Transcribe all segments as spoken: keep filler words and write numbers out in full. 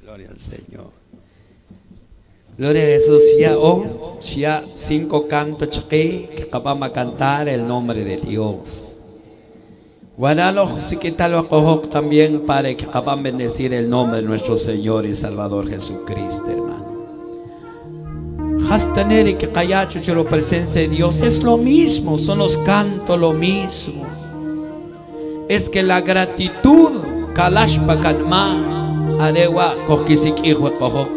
Gloria al Señor. Gloria a Jesús. Ya, oh, ya cinco cantos chiqui que vamos a cantar el nombre de Dios. Guardalo, si que tal también para que vamos a bendecir el nombre de nuestro Señor y Salvador Jesucristo, hermano. Hastaneri que callacho la presencia de Dios es lo mismo, son los cantos lo mismo. Es que la gratitud kalashpa kanma arewa kokisik hijo cojo.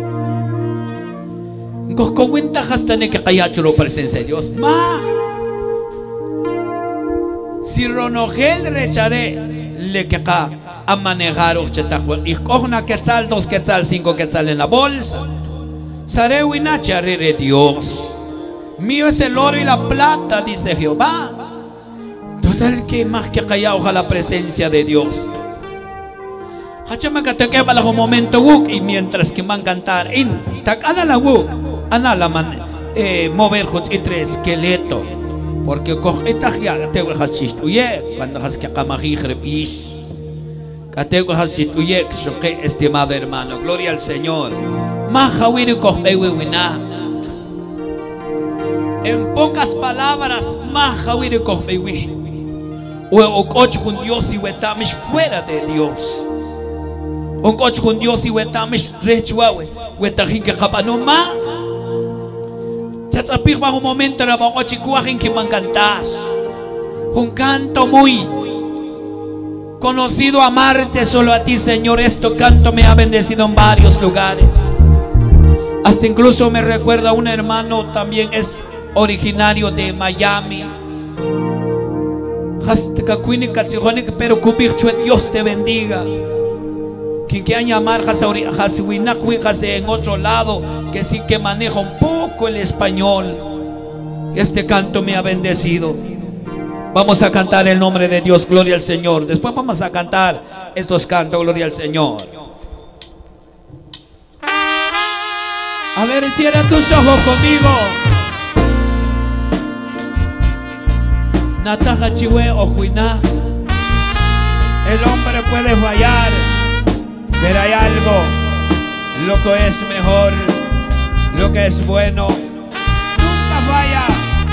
Cocuenta hastane que callacho la presencia de Dios. Ma si ronogel recharé le que ca a manejar ochetajo y cojna quetzal, dos quetzal, cinco quetzal en la bolsa. Saré winacharé de Dios. Mío es el oro y la plata, dice Jehová. Total que más que callado a la presencia de Dios. Hachama que te queda un momento wuk y mientras que van a cantar in takala la wuk anala man eh, mover hot y tres esqueleto porque cogeta ya te voy a hacer cuando has que camagi repish te voy a hacer estimado hermano. Gloria al Señor. En pocas palabras, o coche con Dios y wetamish fuera de Dios. Un coche con Dios y wetamish rechuawe, wetahin que capano más. Chatsapir bajo un momento na bago chikuahin que man cantas. Un canto muy conocido, amarte solo a ti, Señor. Este canto me ha bendecido en varios lugares. Hasta incluso me recuerda a un hermano, también es originario de Miami. Pero Dios te bendiga. Quien quiera llamar en otro lado, que sí que maneja un poco el español. Este canto me ha bendecido. Vamos a cantar el nombre de Dios, gloria al Señor. Después vamos a cantar estos cantos, gloria al Señor. A ver, cierra tus ojos conmigo. Nataja chiwe o juina. El hombre puede fallar, pero hay algo, lo que es mejor, lo que es bueno, nunca falla.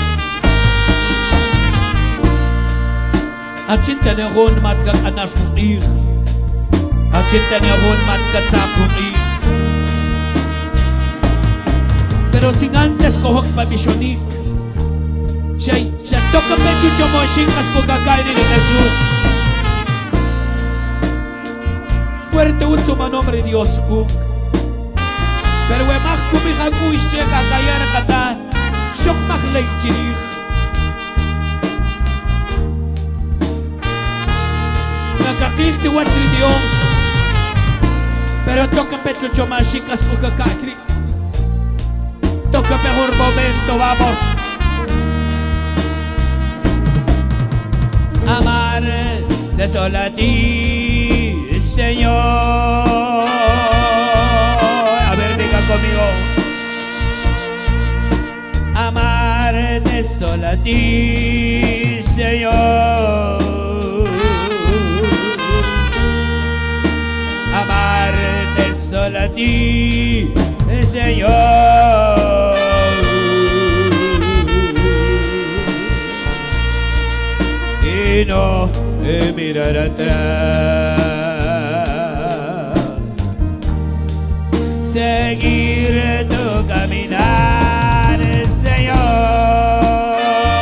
Achinta negon matgat anafuir, achinta negon matgat sapuir. Pero sin antes cojo pabichonik, chay chay toca pecho chomoshingas con cacay de Jesús. Fuerte un su nombre de Dios buk. Pero we mag kumija kuische kakayar kata, shok mag leikchirig. Nakakik te watri Dios. Pero toca pecho chomoshingas con cacay. Toca mejor momento, vamos. Amar de solo a ti, Señor. A ver, diga conmigo. Amar de solo a ti, Señor. Amar de solo a ti, Señor. Y no eh, mirar atrás, seguir tu caminar, Señor.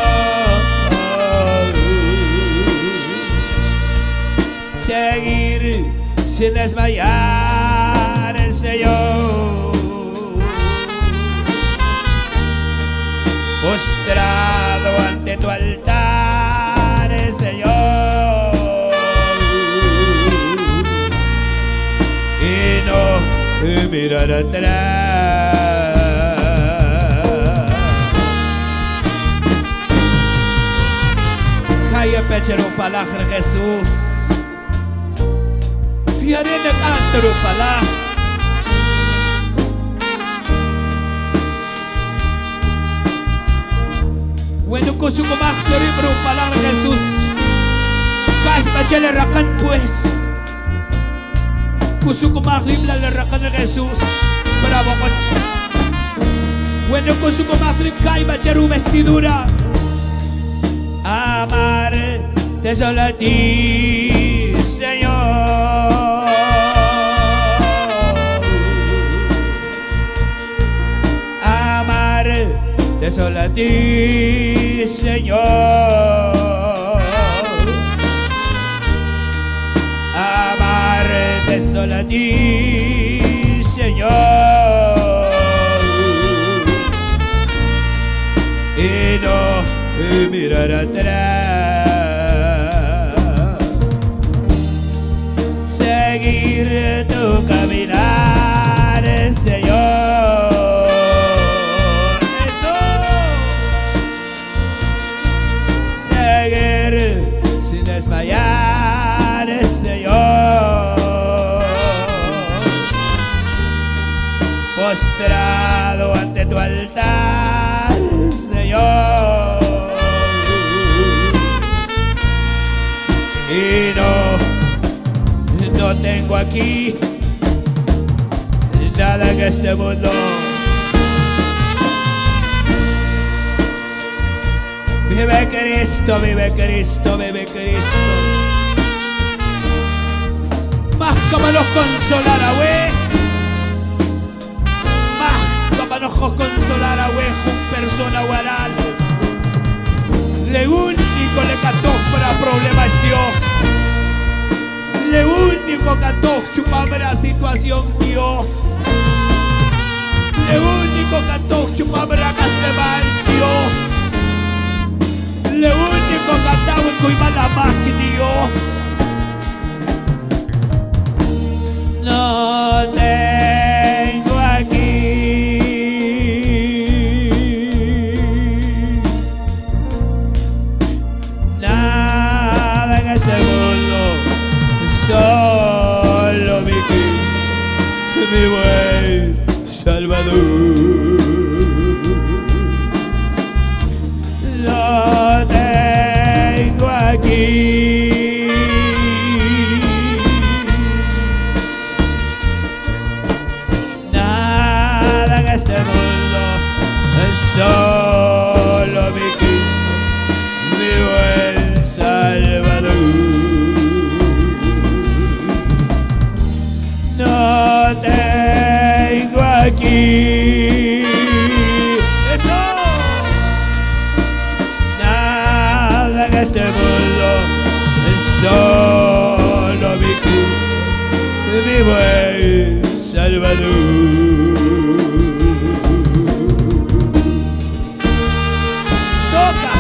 Seguir sin desmayar, Señor. Postrado ante tu altar, Señor, y no mirar atrás. Calla pechero palajre Jesús. Fiare de cantero palaj. Bueno, con su comacto libro palabra Jesús. Cae pachele racan pues. kusuko makrib la larakan ng Jesus. Bravo ko. When kusuko makrib kay bacheru vestidura. Amarte solo a ti, Señor. Amarte solo a ti, Señor. Amarte solo a ti, Señor. Y no mirar atrás, seguir tu caminar, Señor. Eso, seguir sin desmayar, Señor. Postrado ante tu altar, Señor. Y no, no tengo aquí nada en este mundo. Vive Cristo, vive Cristo, vive Cristo. Más como nos consolar a we. Más como nos consolar a we, con persona guaral. Le único le cató para problema es Dios. Le único cató chupame la situación Dios. Le único cató chupame la caslemal Dios. Le único cató cuima la más Dios. No tengo aquí este mundo, solo mi Cristo, mi buen Salvador. Lo tengo aquí. Nada en este mundo, solo mi Cristo, mi buen Salvador. No tengo aquí eso, nada en este mundo, solo mi Cristo, mi buen Salvador. Toca.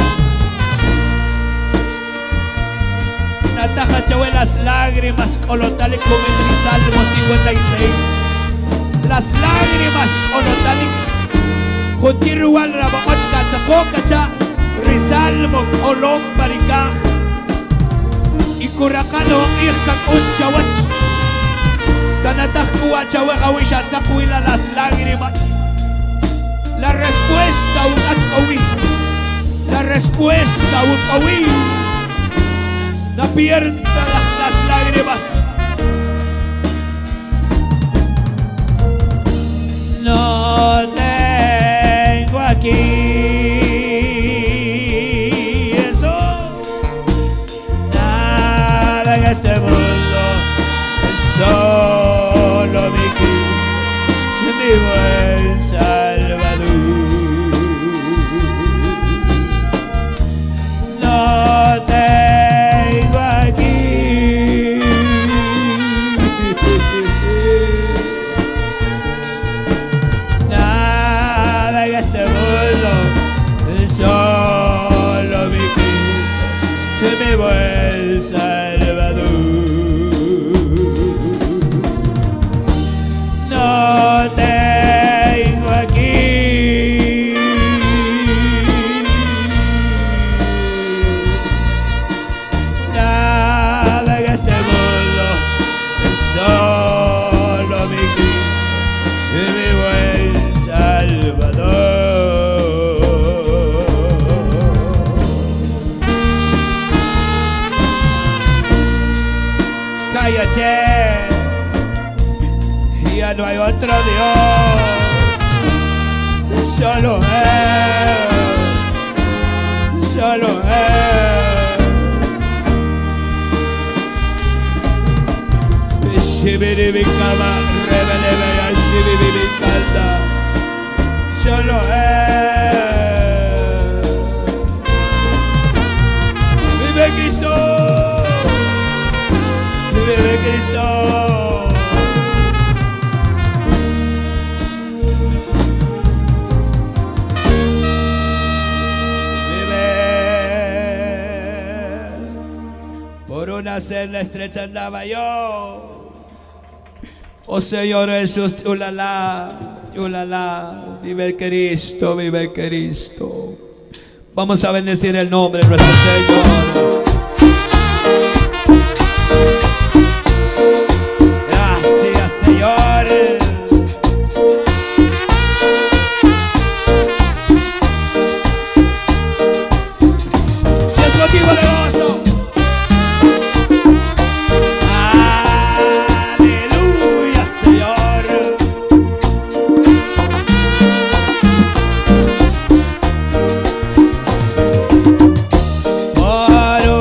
Nataja Chahue las lágrimas colotale con el Salmo cincuenta y seis. Las lágrimas colotale Jotirual Rabamochka Zapocacha Risalmo Colom Baricaj y Curacano Irka Conchawach Canataj Cuachahue Gawisha Zapuila las lágrimas. La respuesta un atcowi. La respuesta un cowi. La pierda las lágrimas. No tengo aquí eso, nada en este mundo, solo mi Cristo, mi buen Salvador. No tengo aquí nada en este mundo, solo mi Cristo, mi buen Salvador. No tengo aquí nada en este mundo, solo mi Cristo, mi buen Salvador. Cállate. ya no hay otro Dios, solo Él, solo Él. Shibiribikama, rebelebe, shibiribikanda, solo Él. Vive Cristo, vive Cristo. Por una senda estrecha andaba yo. Oh Señor Jesús, ulala, ulala, vive Cristo, vive Cristo. Vamos a bendecir el nombre de nuestro Señor. Gracias, Señor. Si es motivo de gozo. Por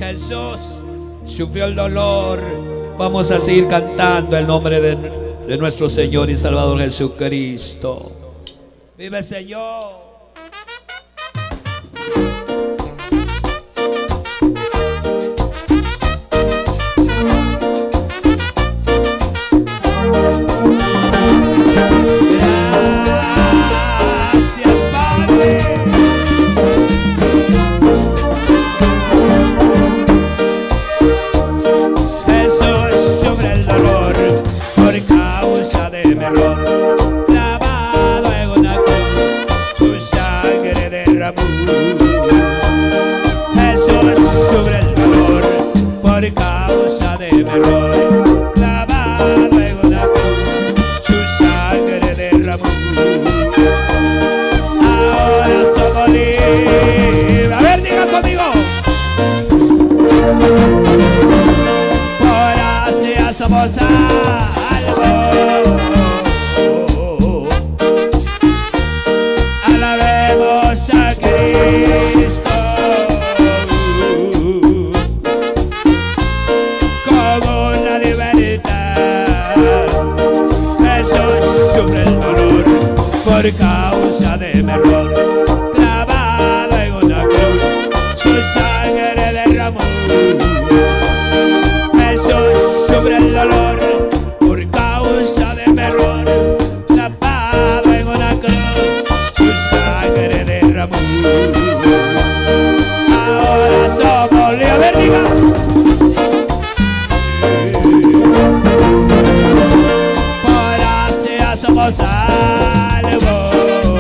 Jesús sufrió el dolor. Vamos a seguir cantando el nombre de, de nuestro Señor y Salvador Jesucristo. Vive Señor. Somos salvos, alabemos a Cristo con una libertad. Jesús sufre el dolor por causa de mi error, clavado en una cruz, su sangre derramó. Jesús sufre el dolor por causa de mi error, clavado en una cruz, su sangre derramó. Ahora somos libres, diga. Por gracia somos salvos,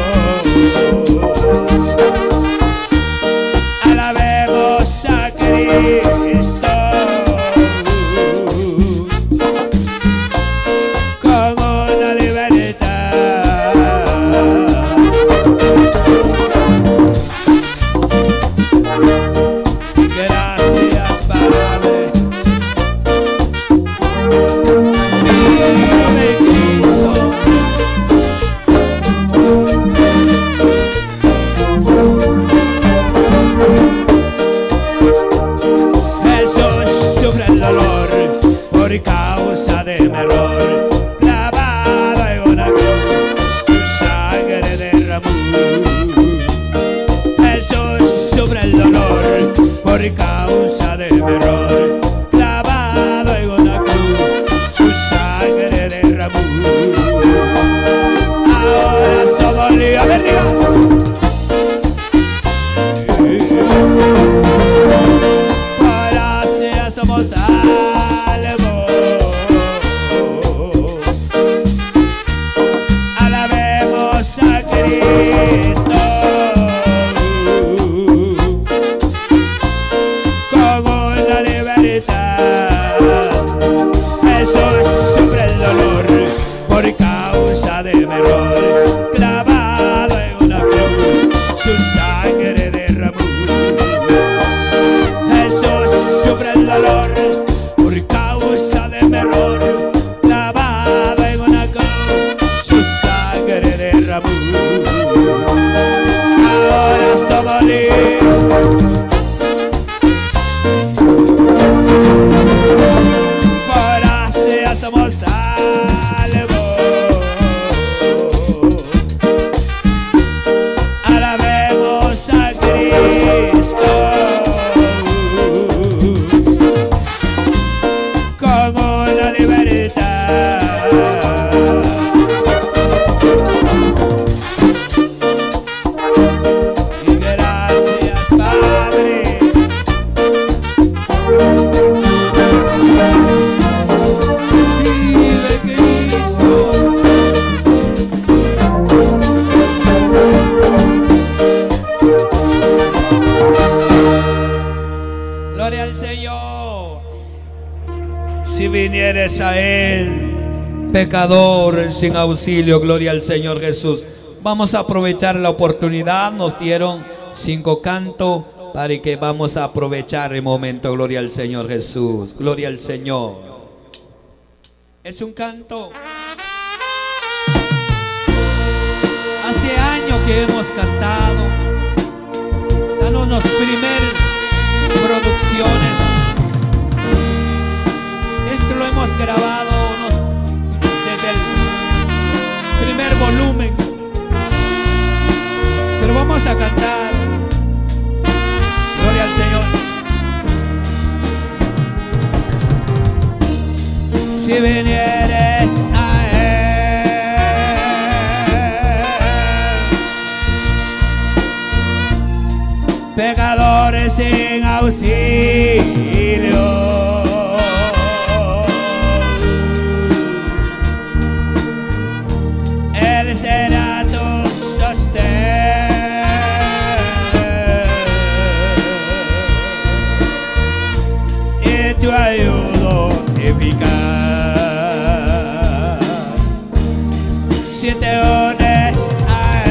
alabemos a Cristo. Por causa de mi error, clavado en una cruz, su sangre derramó. Jesús sufre el dolor por causa de mi error, clavado en una cruz, su sangre derramó. Ahora somos libres, a ver, diga. Por gracia somos salvos, alabemos a Cristo con una libertad. Jesús sufre el dolor por causa de mi error, clavado en una cruz, su sangre derramó. Jesús sufre el dolor por causa de mi error, clavado en una cruz, su sangre derramó. Ahora somos libres. Por gracia somos salvos, alabemos a Cristo con una libertad. Y gracias, Padre. Vive Cristo. Gloria al Señor. Si vinieres a Él, Pecador sin auxilio, gloria al Señor Jesús. Vamos a aprovechar la oportunidad. Nos dieron cinco cantos para que vamos a aprovechar el momento. Gloria al Señor Jesús. Gloria al Señor. Es un canto. Hace años que hemos cantado. Danos las primeras producciones. volumen. Pero vamos a cantar. Gloria al Señor. Si vinieres a pecadores sin auxilio, Él será tu sostén y tu ayuda eficaz. Si te unes a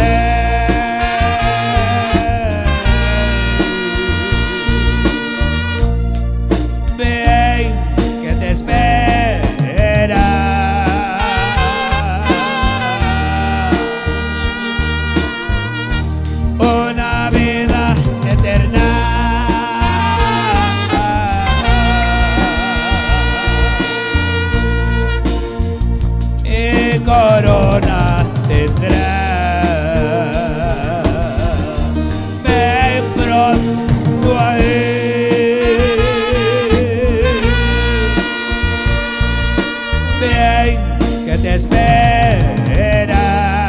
una vida eterna y corona tendrá. Ven pronto a Él, ven que te espera.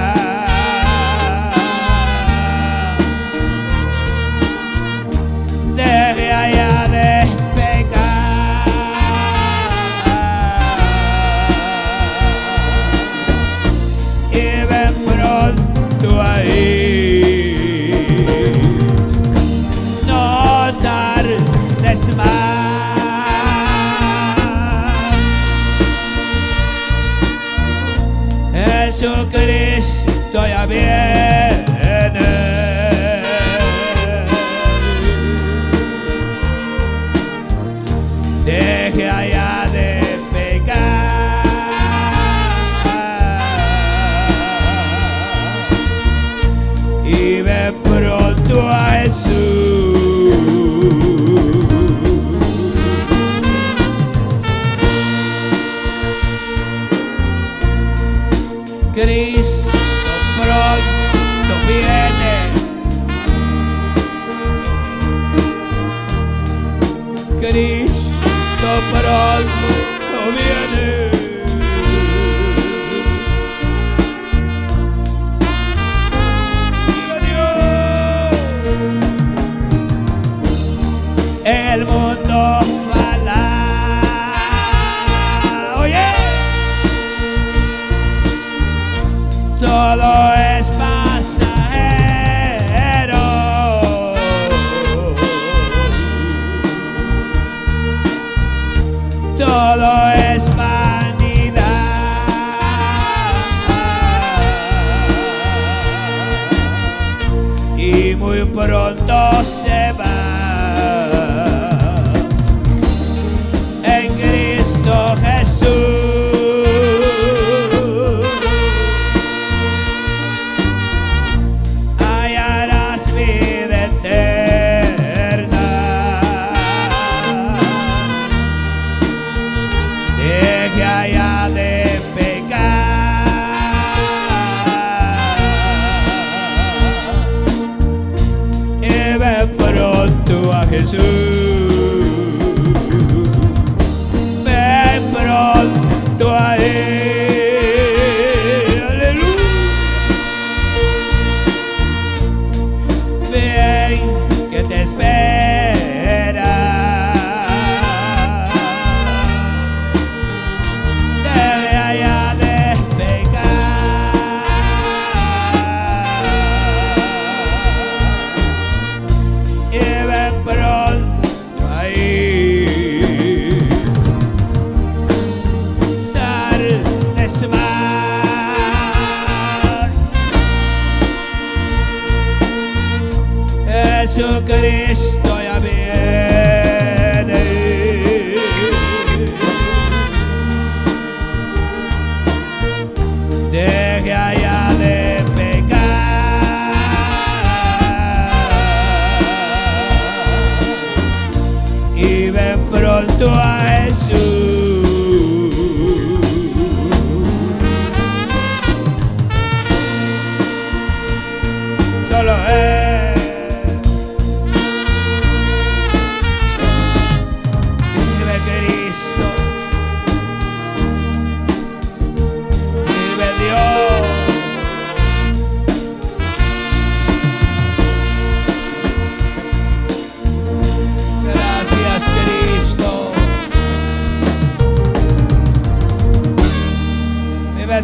Deje allá de pecar y ven pronto ahí. No tardes más. Jesucristo ya viene. Deje allá de pecar y ve pronto a Jesús. Cristo pronto viene. Cristo pronto viene. El mundo fala, oye, todo es pasajero. Todo es vanidad y muy pronto se va. En Cristo Jesús hallarás vida eterna. Deje allá de pecar y ven pronto a Jesús. Ven pronto a Él. Aleluya. Ven que te espera. Deje allá de pecar y ven pronto ahí. Tardes más. Jesucristo ya viene. Deje allá de pecar y ven pronto a Jesús.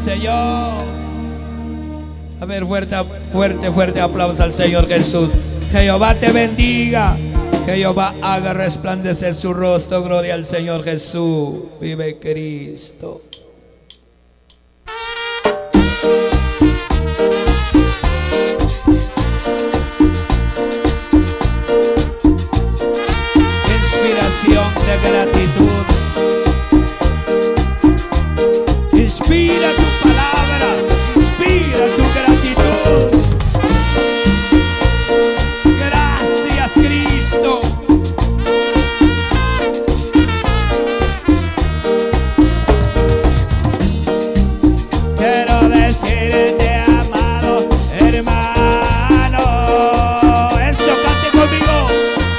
Señor. A ver, fuerte, fuerte, fuerte aplauso al Señor Jesús. Que Jehová te bendiga. Que Jehová haga resplandecer su rostro. Gloria al Señor Jesús. Vive Cristo. Inspiración de gratitud. Inspira tu palabra. Inspira tu gratitud. Gracias, Cristo. Quiero decirte, amado hermano, eso, cante conmigo.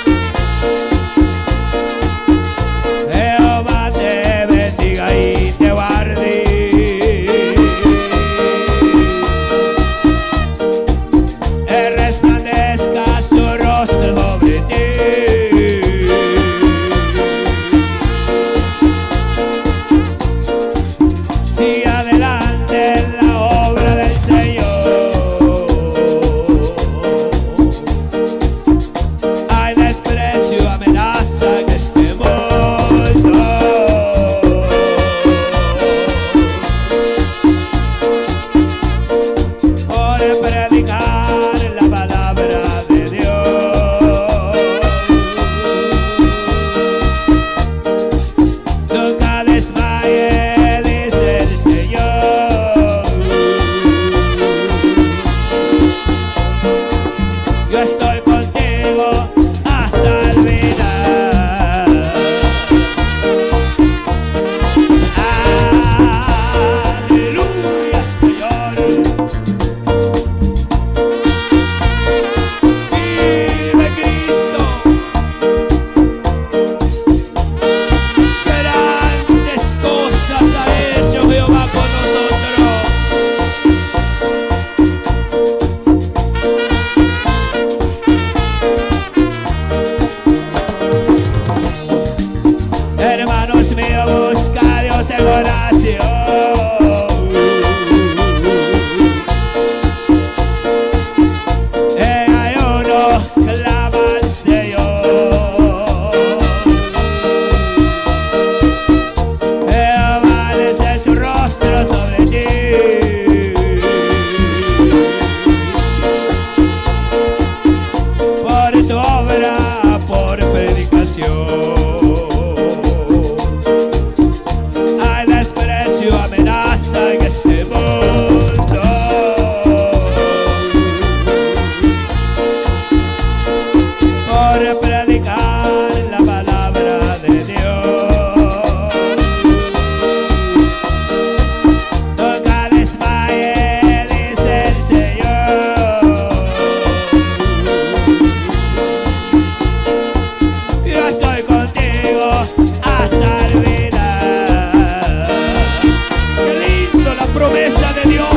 Jehová te bendiga y te guarde. Resplandezca su rostro sobre ti. Si adelante la obra del Señor, hay desprecio, amenaza en este mundo. Por predicar la palabra de Dios, nunca desmaye, dice el Señor. Yo estoy contigo hasta el final. Aleluya, Señor. Vive Cristo. Grandes cosas ha hecho Jehová con nosotros. Hermanos míos, busca a Dios en oración. En ayuno clama al Señor. Jehová desde su rostro sobre ti. Por tu obra, por predicación, hay desprecio, amenaza en este mundo. Por predicar la palabra de Dios, nunca desmaye, dice el Señor. Yo estoy contigo hasta el final. Qué lindo la promesa de Dios.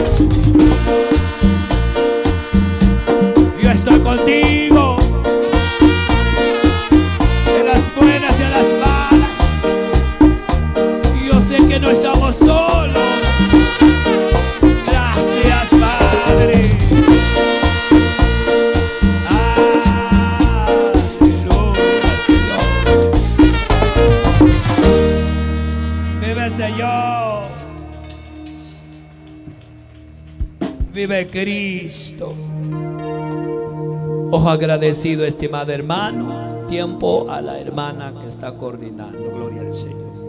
Yo estoy contigo en las buenas y en las malas. Yo sé que no estamos solos. Gracias, Padre. Aleluya, Señor. Vive, Señor. Vive Cristo. Ojo agradecido, estimado hermano. Tiempo a la hermana que está coordinando. Gloria al Señor.